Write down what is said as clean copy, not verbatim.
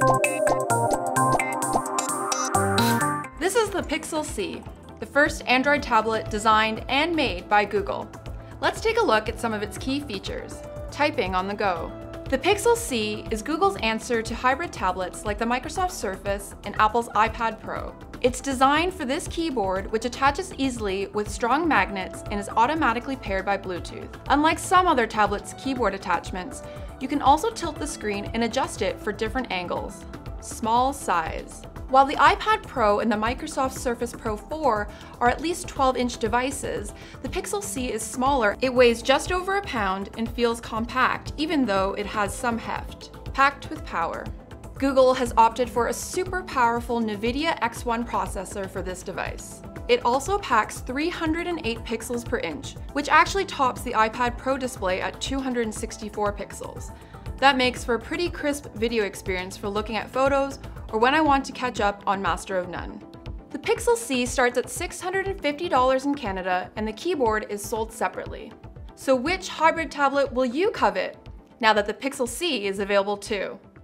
This is the Pixel C, the first Android tablet designed and made by Google. Let's take a look at some of its key features. Typing on the go. The Pixel C is Google's answer to hybrid tablets like the Microsoft Surface and Apple's iPad Pro. It's designed for this keyboard, which attaches easily with strong magnets and is automatically paired by Bluetooth. Unlike some other tablets' keyboard attachments, you can also tilt the screen and adjust it for different angles. Small size. While the iPad Pro and the Microsoft Surface Pro 4 are at least 12-inch devices, the Pixel C is smaller. It weighs just over a pound and feels compact, even though it has some heft. Packed with power. Google has opted for a super powerful NVIDIA X1 processor for this device. It also packs 308 pixels per inch, which actually tops the iPad Pro display at 264 pixels. That makes for a pretty crisp video experience for looking at photos or when I want to catch up on Master of None. The Pixel C starts at $650 in Canada and the keyboard is sold separately. So which hybrid tablet will you covet now that the Pixel C is available too?